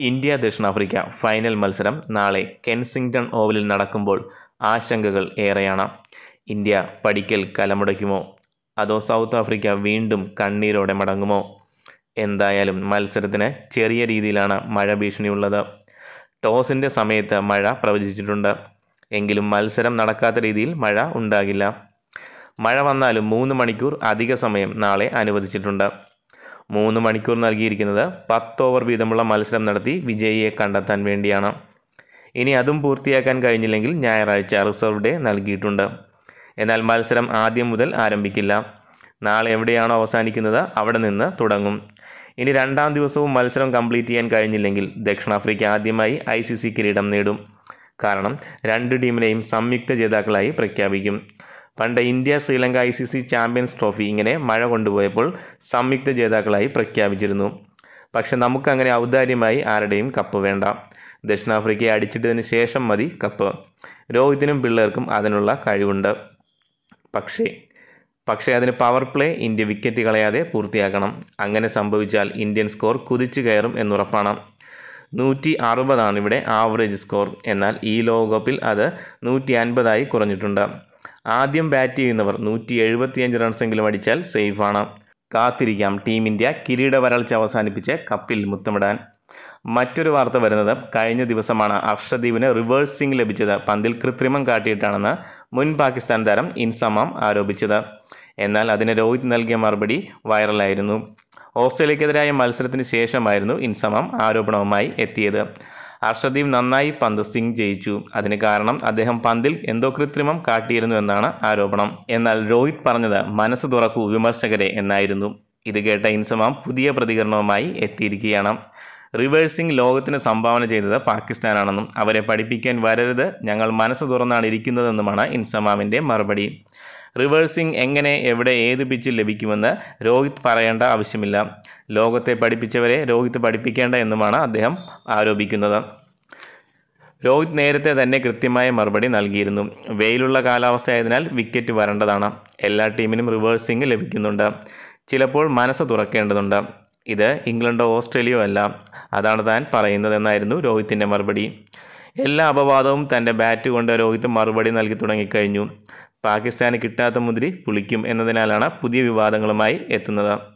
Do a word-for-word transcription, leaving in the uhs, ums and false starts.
India ദക്ഷിണാഫ്രിക്ക final മത്സരം നാളെ കെൻസിംഗ്ടൺ ഓവലിൽ നടക്കുമ്പോൾ ആശങ്കകൾ ഏറെയാണ്. ഇന്ത്യ പടിക്കൽ കലമുടയ്ക്കുമോ അതോ സൗത്ത് ആഫ്രിക്ക വീണ്ടും കണ്ണീരോടെ മടങ്ങുമോ? എന്തായാലും മത്സരത്തിന് ചെറിയ രീതിയിലാണ് മഴ ഭീഷണിയുള്ളത്. ടോസിൻ്റെ സമയത്ത് മഴ പ്രവചിച്ചിട്ടുണ്ട്. എങ്കിലും മത്സരം നടക്കാത്ത രീതിയിൽ മഴ ഉണ്ടാകില്ല. മഴ വന്നാലും മൂന്ന് മണിക്കൂർ അധിക സമയം നാളെ അനുവദിച്ചിട്ടുണ്ട്. മൂന്ന് മണിക്കൂർ നൽകിയിരിക്കുന്നത് പത്ത് ഓവർ വീതമുള്ള മത്സരം നടത്തി വിജയിയെ കണ്ടെത്താൻ വേണ്ടിയാണ്. ഇനി അതും പൂർത്തിയാക്കാൻ കഴിഞ്ഞില്ലെങ്കിൽ ഞായറാഴ്ച റിസർവ് ഡേ നൽകിയിട്ടുണ്ട്. എന്നാൽ മത്സരം ആദ്യം മുതൽ ആരംഭിക്കില്ല. നാളെ എവിടെയാണോ അവസാനിക്കുന്നത് അവിടെ നിന്ന് തുടങ്ങും. ഇനി രണ്ടാം ദിവസവും മത്സരം കംപ്ലീറ്റ് ചെയ്യാൻ കഴിഞ്ഞില്ലെങ്കിൽ ദക്ഷിണാഫ്രിക്ക ആദ്യമായി ഐ സി സി കിരീടം നേടും. കാരണം രണ്ട് ടീമിനെയും സംയുക്ത ജേതാക്കളായി പ്രഖ്യാപിക്കും. പണ്ട് India Sri Lanka I C C champions trophy ഇങ്ങനെ മഴ കൊണ്ടുപോയപ്പോൾ സംയുക്ത ജേതാക്കളായി പ്രഖ്യാപിച്ചിരുന്നു. പക്ഷെ നമുക്കങ്ങനെ ഔദാര്യമായി ആരുടെയും കപ്പ് വേണ്ട. ദക്ഷിണാഫ്രിക്കയെ അടിച്ചിട്ടതിന് ശേഷം മതി കപ്പ്. രോഹിത്തിനും പിള്ളേർക്കും അതിനുള്ള കഴിവുണ്ട്. പക്ഷേ പക്ഷേ അതിന് പവർ പ്ലേ ഇന്ത്യ വിക്കറ്റ് കളയാതെ പൂർത്തിയാക്കണം. അങ്ങനെ സംഭവിച്ചാൽ ഇന്ത്യൻ സ്കോർ കുതിച്ചു കയറും എന്നുറപ്പാണ്. നൂറ്റി അറുപതാണ് ഇവിടെ ആവറേജ് സ്കോർ. എന്നാൽ ഈ ലോകകപ്പിൽ അത് നൂറ്റി അൻപതായി കുറഞ്ഞിട്ടുണ്ട്. ആദ്യം ബാറ്റ് ചെയ്യുന്നവർ നൂറ്റി എഴുപത്തിയഞ്ച് റൺസെങ്കിലും അടിച്ചാൽ സേഫാണ്. കാത്തിരിക്കാം ടീം ഇന്ത്യ കിരീട വരൾച്ച അവസാനിപ്പിച്ച് കപ്പിൽ മുത്തമിടാൻ. മറ്റൊരു വാർത്ത വരുന്നത് കഴിഞ്ഞ ദിവസമാണ് അർഷദീപിന് റിവേഴ്സ് സ്വിംഗ് ലഭിച്ചത് പന്തിൽ കൃത്രിമം കാട്ടിയിട്ടാണെന്ന് മുൻ പാകിസ്ഥാൻ താരം ഇൻസമാം ആരോപിച്ചത്. എന്നാൽ അതിന് രോഹിത് നൽകിയ മറുപടി വൈറലായിരുന്നു. ഓസ്ട്രേലിയക്കെതിരായ മത്സരത്തിന് ശേഷമായിരുന്നു ഇൻസമാം ആരോപണവുമായി എത്തിയത്. അർഷദീപ് നന്നായി പന്ത് സ്വിംഗ് ചെയ്യിച്ചു. അതിന് കാരണം അദ്ദേഹം പന്തിൽ എന്തോ കൃത്രിമം കാട്ടിയിരുന്നു എന്നാണ് ആരോപണം. എന്നാൽ രോഹിത് പറഞ്ഞത് മനസ്സ് തുറക്കൂ വിമർശകരെ എന്നായിരുന്നു. ഇത് കേട്ട ഇൻസമാം പുതിയ പ്രതികരണവുമായി എത്തിയിരിക്കുകയാണ്. റിവേഴ്സിംഗ് ലോകത്തിന് സംഭാവന ചെയ്തത് പാകിസ്ഥാനാണെന്നും അവരെ പഠിപ്പിക്കാൻ വരരുത്, ഞങ്ങൾ മനസ്സ് തുറന്നാണ് ഇരിക്കുന്നതെന്നുമാണ് ഇൻസമാമിൻ്റെ മറുപടി. റിവേഴ്സിംഗ് എങ്ങനെ എവിടെ ഏത് പിച്ചിൽ ലഭിക്കുമെന്ന് രോഹിത് പറയേണ്ട ആവശ്യമില്ല. ലോകത്തെ പഠിപ്പിച്ചവരെ രോഹിത് പഠിപ്പിക്കേണ്ട എന്നുമാണ് അദ്ദേഹം ആരോപിക്കുന്നത്. രോഹിത് നേരത്തെ തന്നെ കൃത്യമായ മറുപടി നൽകിയിരുന്നു. വെയിലുള്ള കാലാവസ്ഥയായതിനാൽ വിക്കറ്റ് വരേണ്ടതാണ്. എല്ലാ ടീമിനും റിവേഴ്സിംഗ് ലഭിക്കുന്നുണ്ട്. ചിലപ്പോൾ മനസ്സ് തുറക്കേണ്ടതുണ്ട്. ഇത് ഇംഗ്ലണ്ടോ ഓസ്ട്രേലിയയോ അല്ല, അതാണ് താൻ പറയുന്നതെന്നായിരുന്നു രോഹിത്തിൻ്റെ മറുപടി. എല്ലാ അപവാദവും തൻ്റെ ബാറ്റ് കൊണ്ട് രോഹിത് മറുപടി നൽകി തുടങ്ങിക്കഴിഞ്ഞു. പാകിസ്ഥാന് കിട്ടാത്ത മുന്തിരി പുളിക്കും എന്നതിനാലാണ് പുതിയ വിവാദങ്ങളുമായി എത്തുന്നത്.